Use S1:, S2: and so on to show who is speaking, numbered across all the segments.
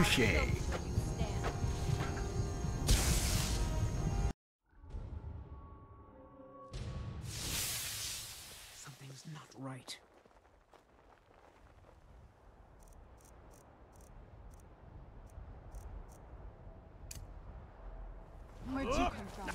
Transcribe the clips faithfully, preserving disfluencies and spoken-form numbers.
S1: Touché.
S2: Something's not right.
S3: Where'd you come from?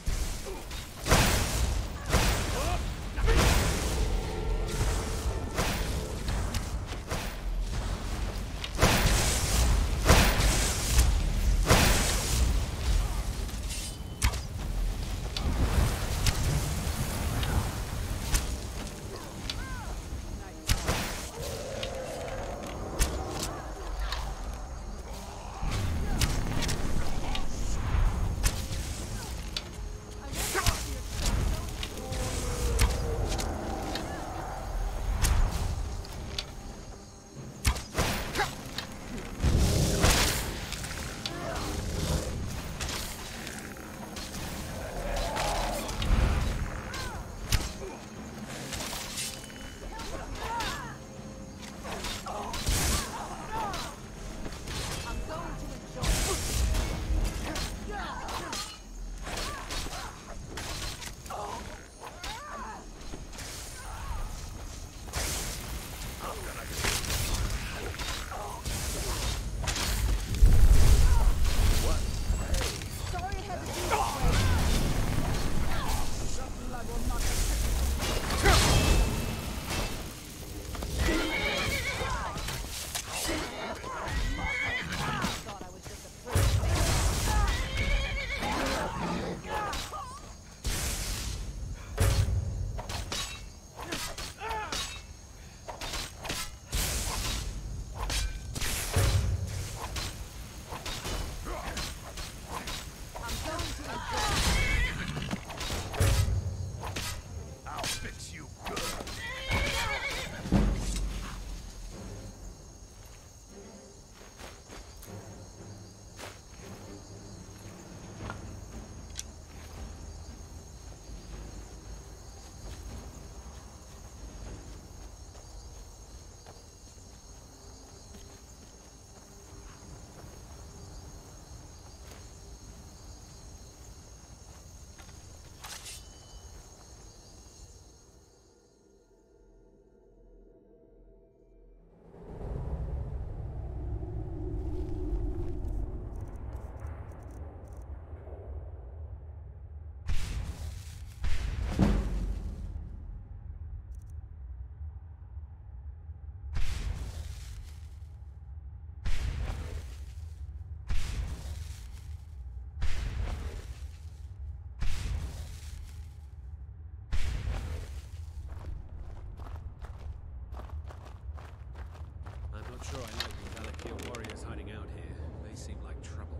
S4: Sure, I like the Valakir warriors hiding out here. They seem like trouble.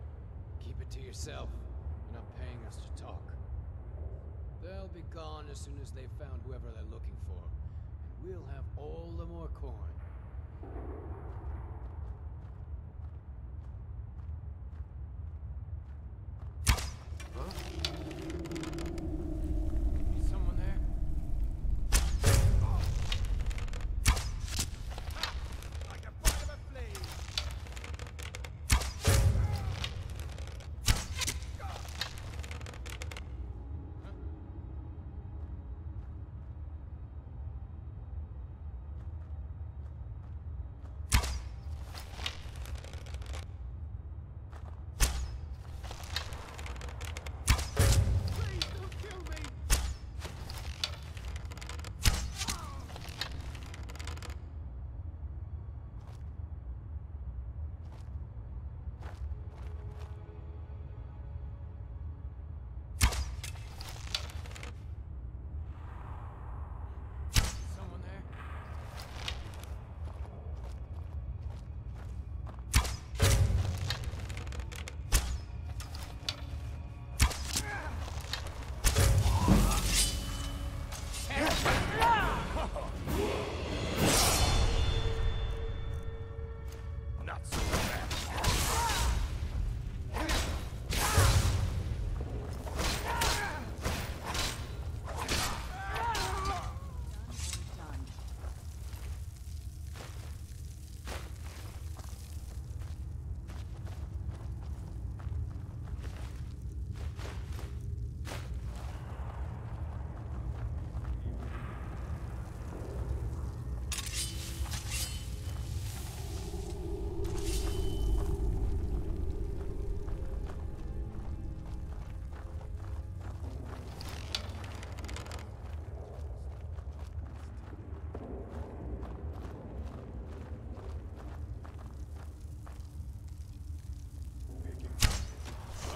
S5: Keep it to yourself. You're not paying us to talk. They'll be gone as soon as they've found whoever they're looking for. And we'll have all the more coin. Someone there?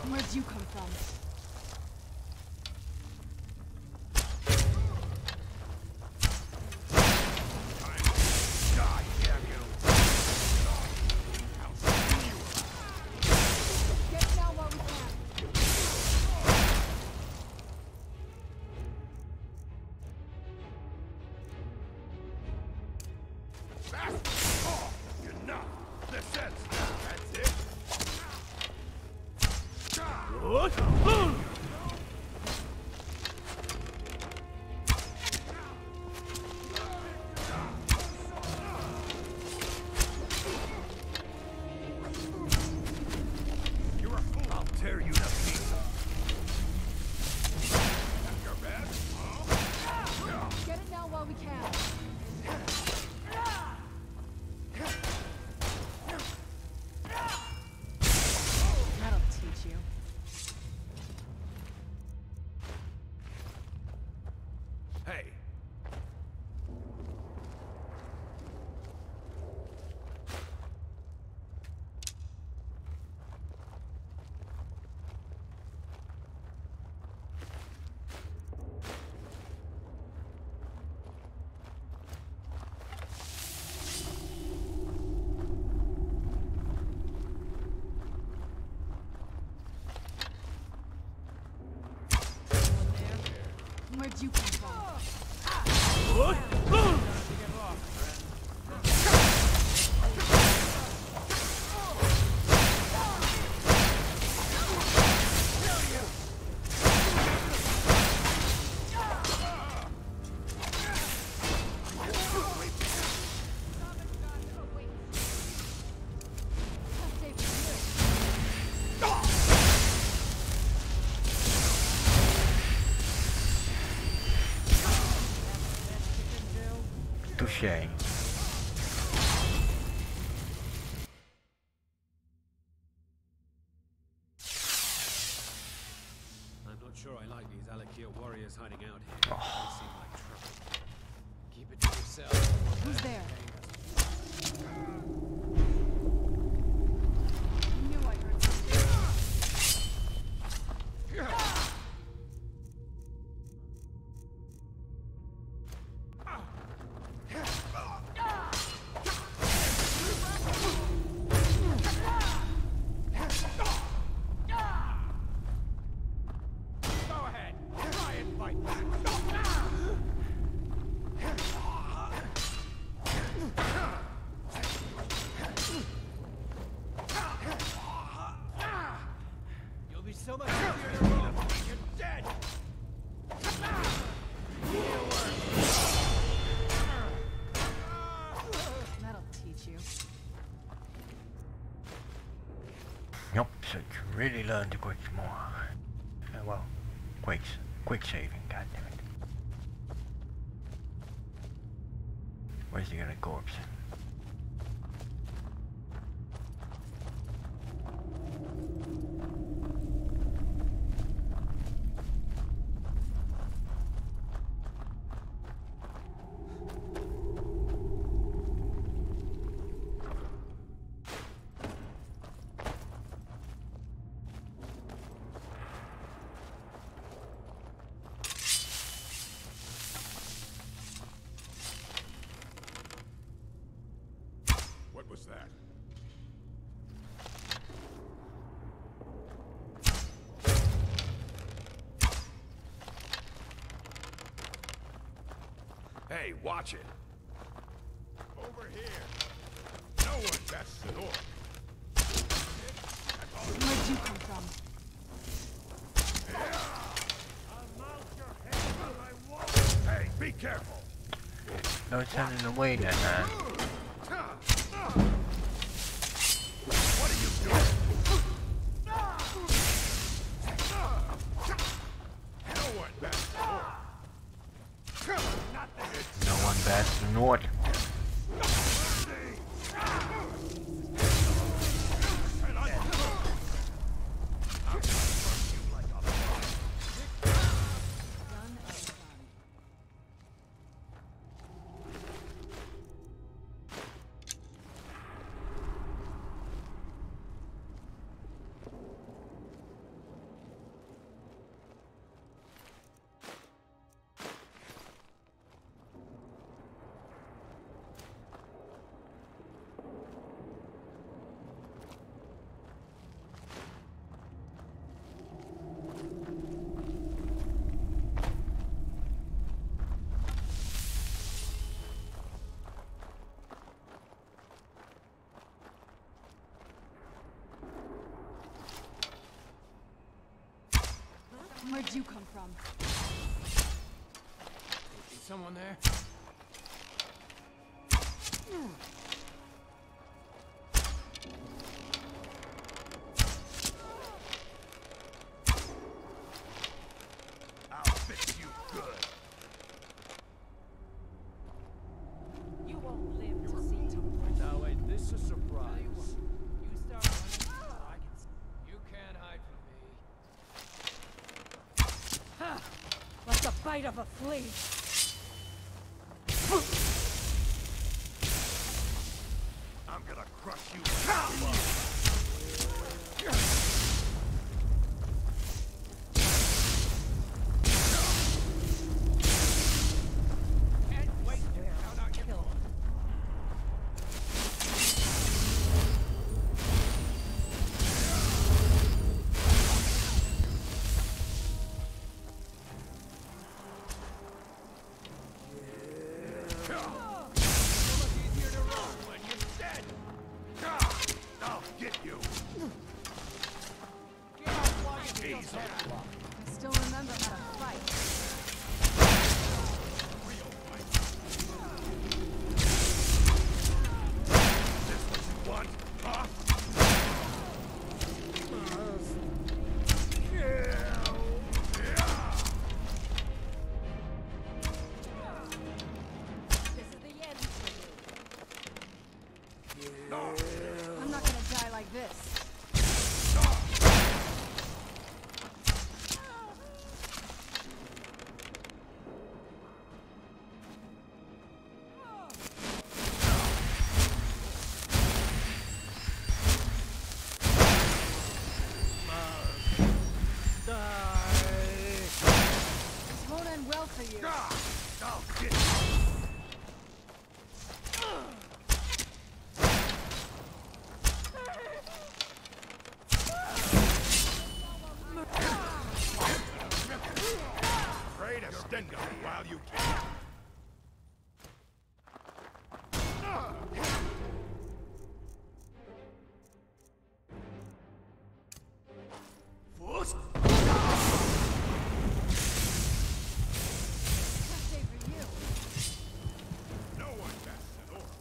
S3: Where'd you come from? Get down while we can.
S1: Fast! Oh, enough! This ends now, that's it! You're a fool! I'll tear you to pieces! You're bad? Huh?
S3: Get it now while we can. That'll teach you.
S1: Hey!
S3: Where'd you come from?
S6: Touche.
S4: I'm not sure I like these Alakir warriors hiding out here. They seem like trouble.
S5: Keep it to yourself.
S3: Who's there?
S5: Paying us.
S3: Knew I heard something.
S1: Go ahead! Try and fight back!
S5: You'll be so much easier to roll.
S1: You're dead!
S3: That'll teach you.
S6: Yep, so you really learn to quick more. Uh, well, quick, quick saving, goddammit. Where's the other corpse?
S1: What was that? Hey, watch it! Over here! No one bats the door!
S3: Where'd you come from?
S1: Hey, be careful!
S6: No turning away then, man.
S1: What are you doing? No one bats the door! Not this!
S6: No one bats the north.
S1: And I I'm gonna crush you like a bug.
S3: Done and done. Where'd you come from?
S5: Is someone there?
S1: I'll fix you good.
S2: You won't live to see tomorrow.
S5: Now ain't this a surprise?
S2: You start running, I can see.
S5: You can't hide from me.
S2: Ha! Like the bite of a flea.
S1: I'm gonna crush you.
S2: Can't wait to count our kill.
S1: I'll get you. Easy.
S3: I still remember how to fight.
S1: This what you want, huh?
S2: This is the end for you.
S3: I'm not gonna die like this. This won't end well for you.
S1: I'll get you. Pray to Stengo while you can. Fuss.
S3: Tough day for you.
S1: No one passes an order.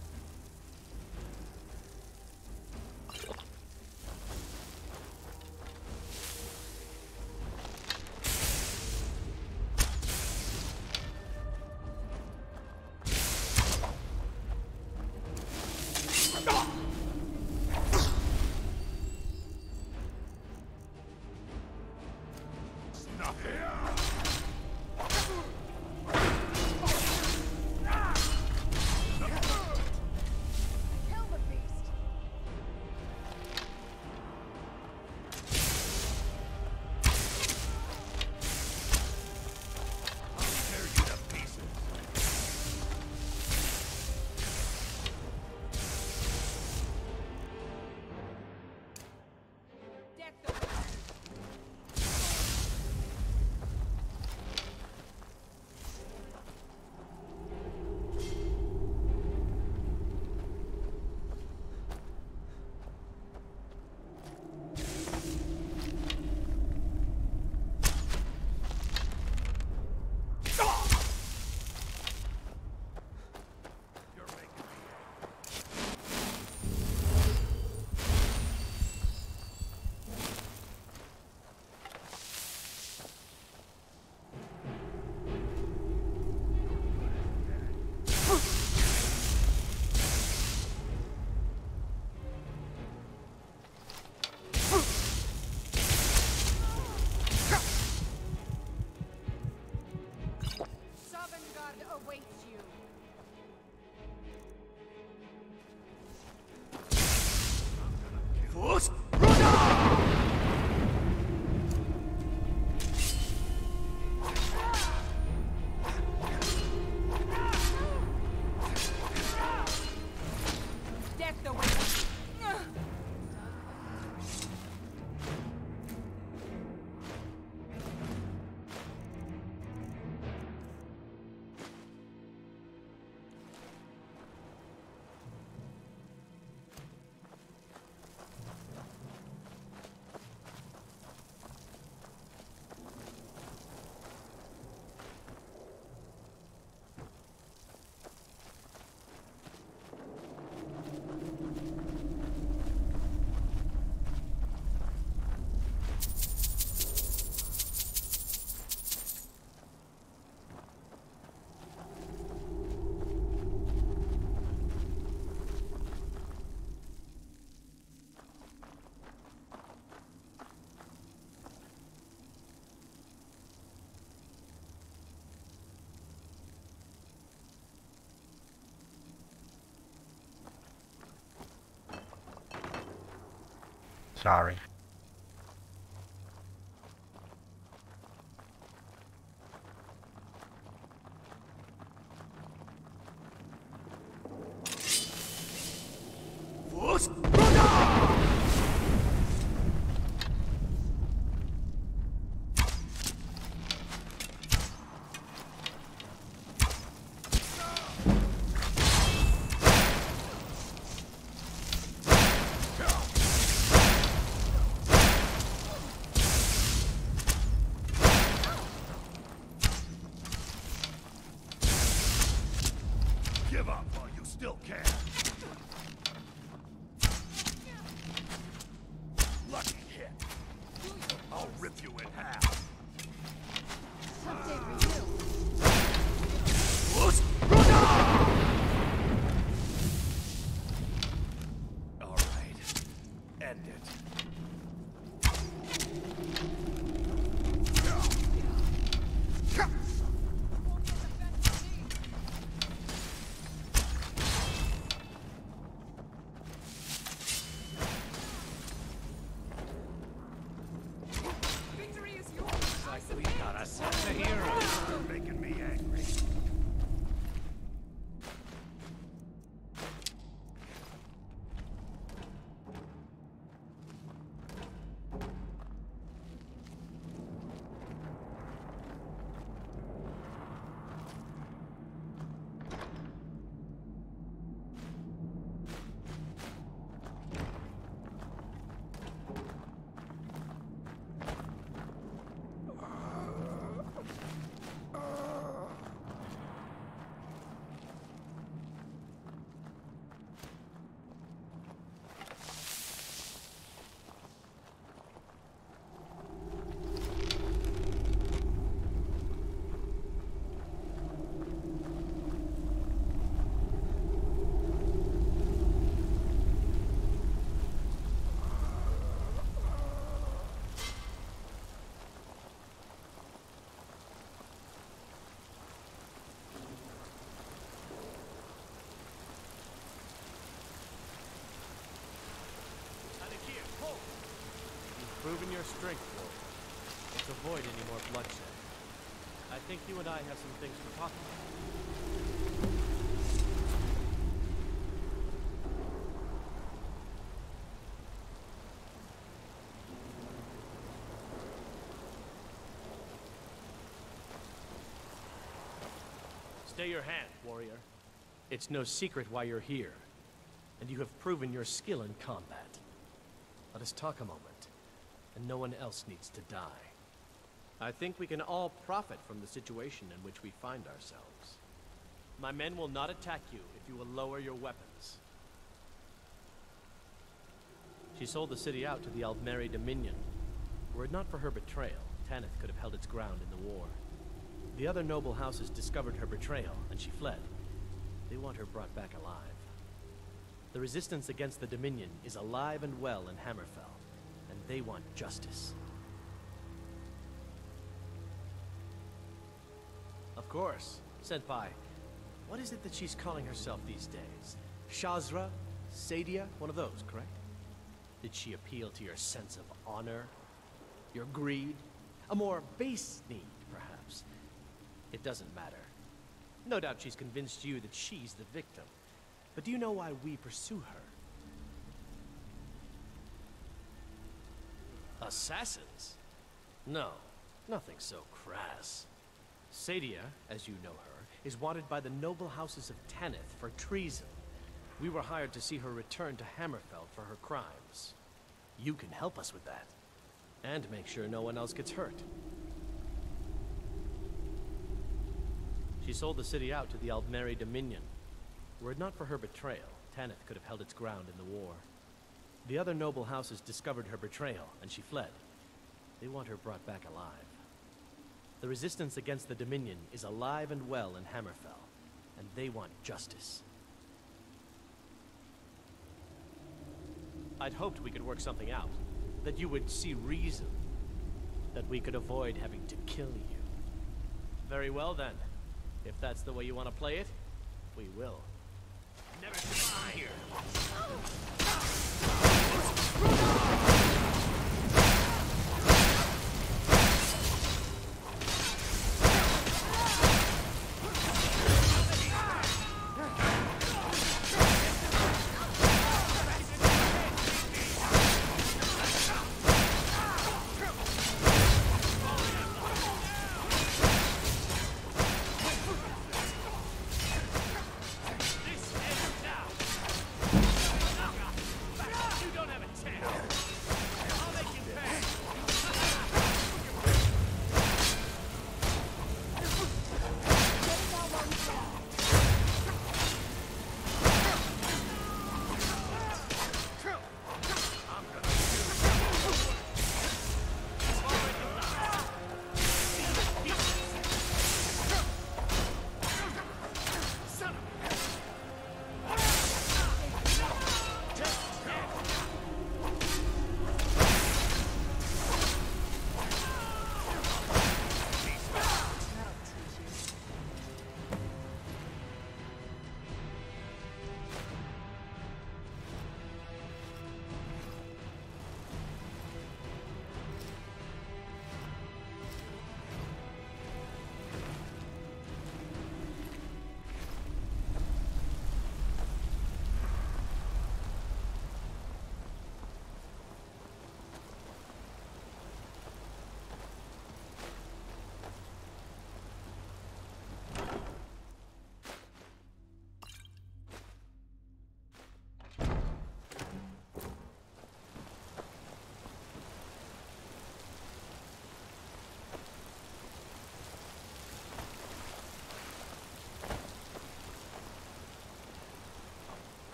S1: Nothing.
S3: Kill the beast.
S1: I'll tear you to pieces.
S2: Death the
S6: Sorry.
S1: Give up while you still can. Lucky hit. I'll rip you in half.
S3: Tough day for you.
S1: All right. End it.
S2: Victory is yours.
S5: Like we got a sense of hero.
S1: You're making me angry.
S7: You've proven your strength, Warrior. Let's avoid any more bloodshed. I think you and I have some things to talk about. Stay your hand, Warrior. It's no secret why you're here, and you have proven your skill in combat. Let us talk a moment, and no one else needs to die. I think we can all profit from the situation in which we find ourselves. My men will not attack you if you will lower your weapons. She sold the city out to the Aldmeri Dominion. Were it not for her betrayal, Tanith could have held its ground in the war. The other noble houses discovered her betrayal, and she fled. They want her brought back alive. The resistance against the Dominion is alive and well in Hammerfell, and they want justice. Of course. Senpai, what is it that she's calling herself these days? Shazra? Sadia? One of those, correct? Did she appeal to your sense of honor? Your greed? A more base need, perhaps? It doesn't matter. No doubt she's convinced you that she's the victim. But do you know why we pursue her? Assassins? No, nothing so crass. Sadia, as you know her, is wanted by the noble houses of Tanith for treason. We were hired to see her return to Hammerfell for her crimes. You can help us with that. And make sure no one else gets hurt. She sold the city out to the Aldmeri Dominion. Were it not for her betrayal, Tanith could have held its ground in the war. The other noble houses discovered her betrayal, and she fled. They want her brought back alive. The resistance against the Dominion is alive and well in Hammerfell, and they want justice. I'd hoped we could work something out. That you would see reason. That we could avoid having to kill you. Very well then. If that's the way you want to play it, we will. Never mind here.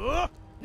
S1: Uh,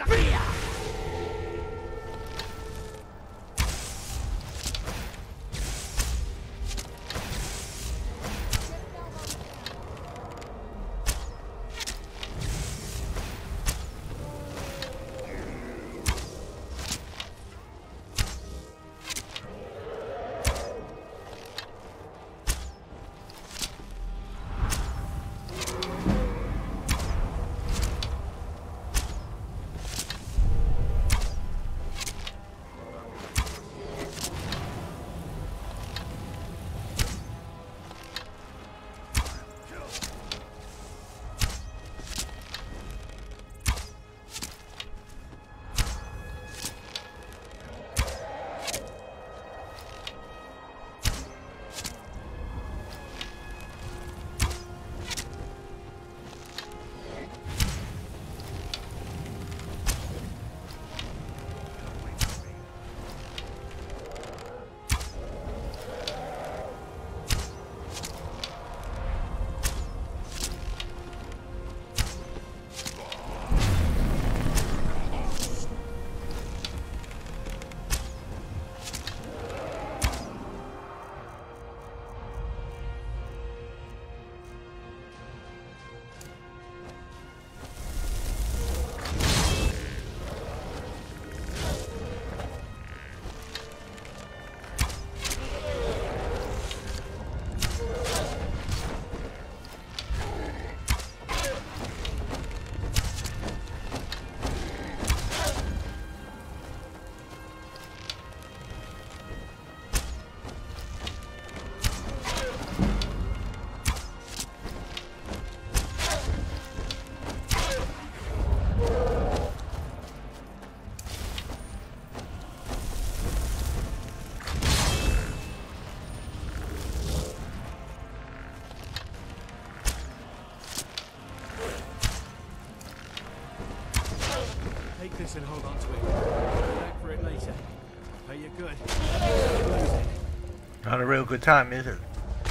S4: Take this and hold on to it. Come back for it later. Pay you good. Lose it.
S6: Not a real good time, is it?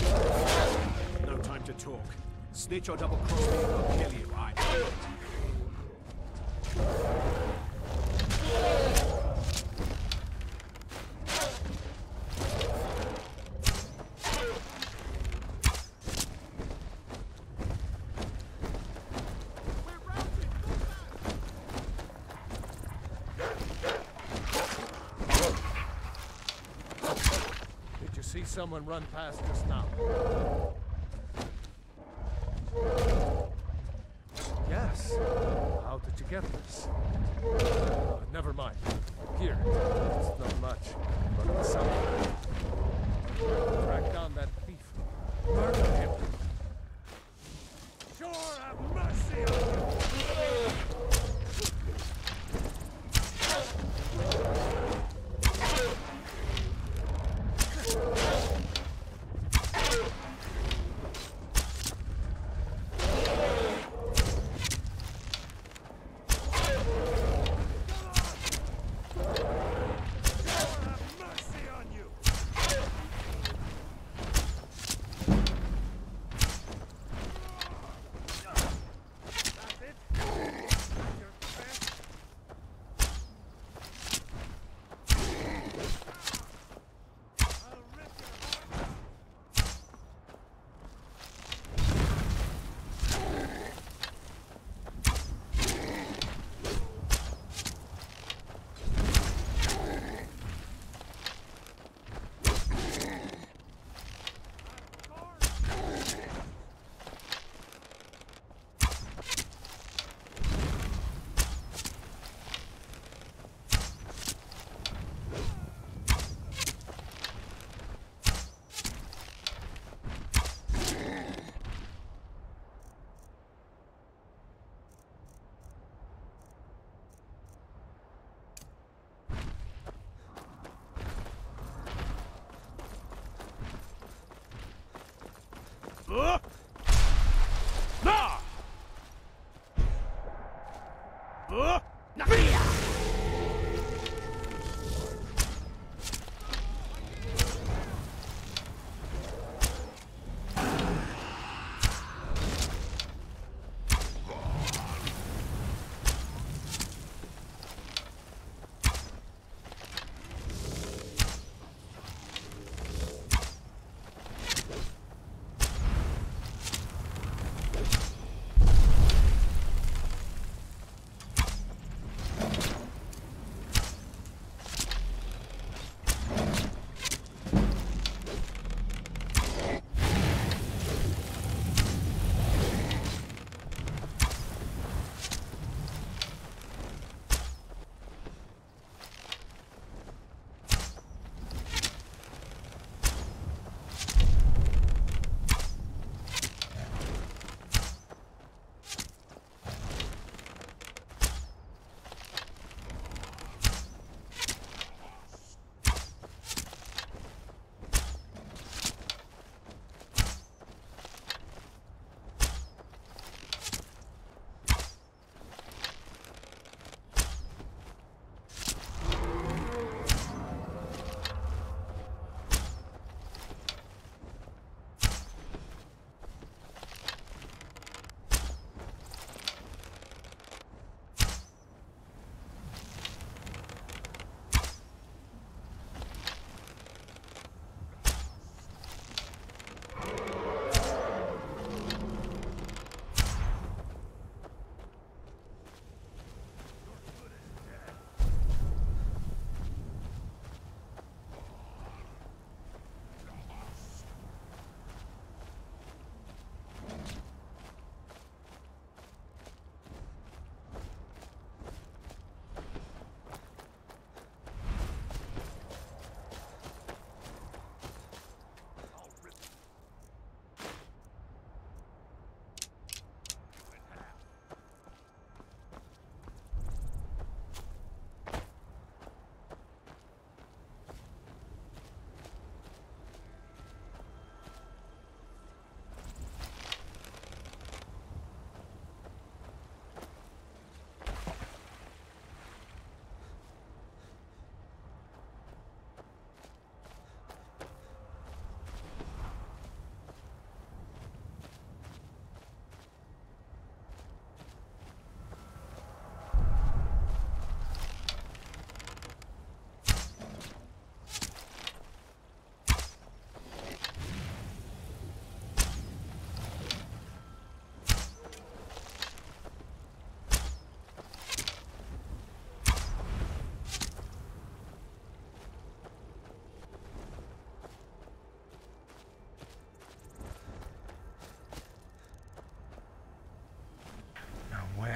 S4: No time to talk. Snitch or double cross me and I'll kill you, right?
S1: Did you see someone run past us now? Yes. How did you get this? Uh, never mind. Here. It's not much, but it's something. Track down that thief. Murder him. Sure have mercy on you!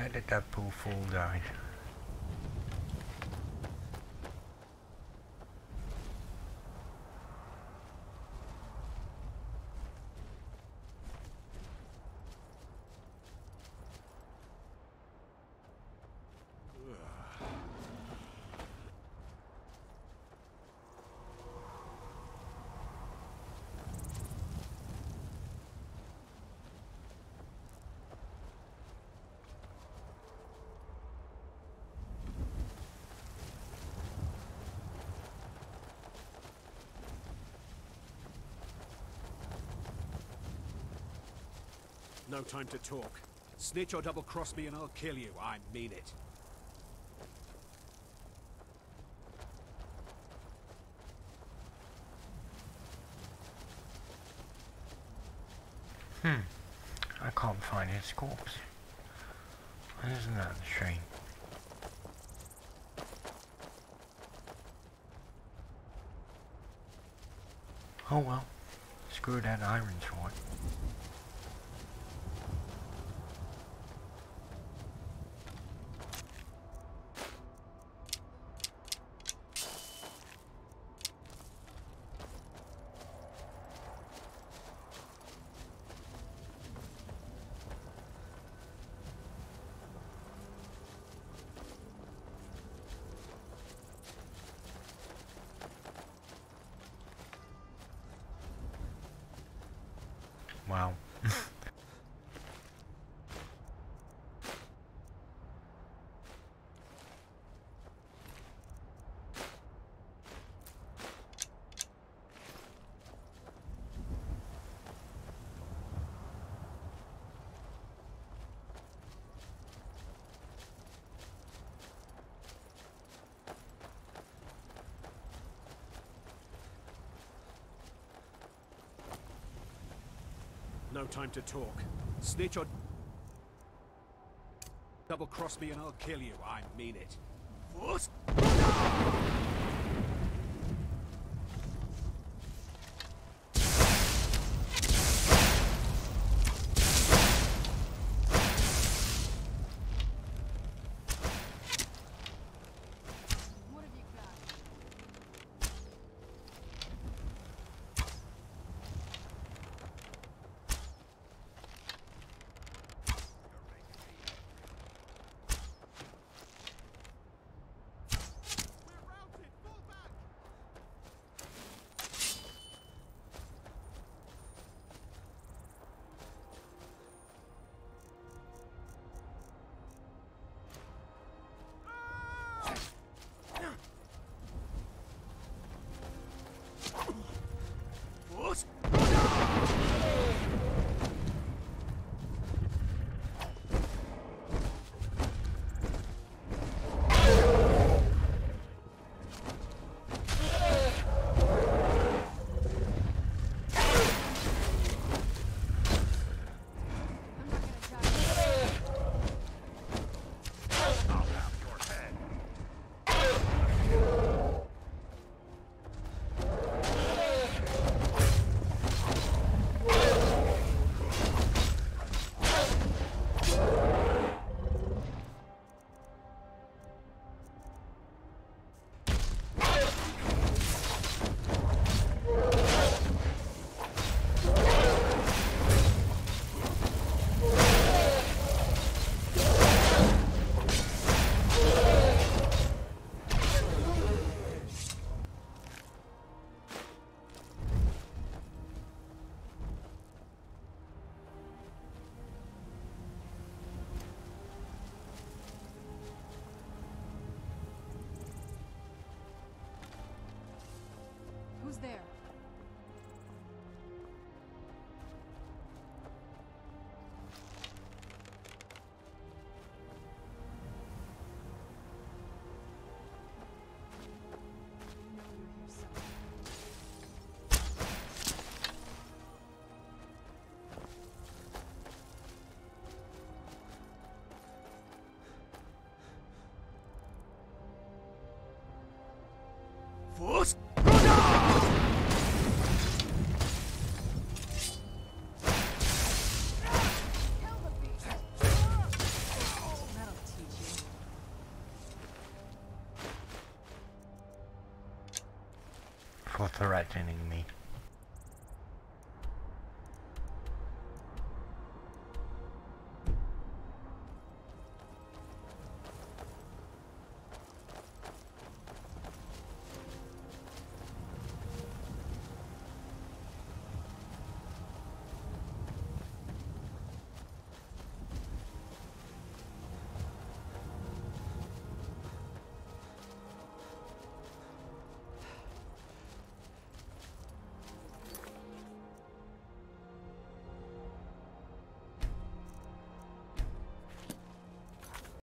S6: How did that poor fool die?
S4: No time to talk. Snitch or double-cross me and I'll kill you. I mean it.
S6: Hmm. I can't find his corpse. Isn't that a shame? Oh well. Screw that iron sword. Wow.
S4: No time to talk. Snitch or double-cross me and I'll kill you. I mean it. What?
S3: What have you got?
S4: We're
S6: threatening me.